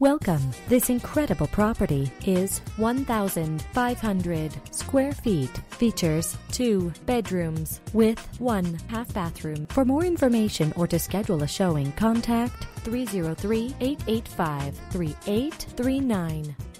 Welcome. This incredible property is 1,500 square feet. Features 2 bedrooms with 1 half bathroom. For more information or to schedule a showing, contact 303-885-3839.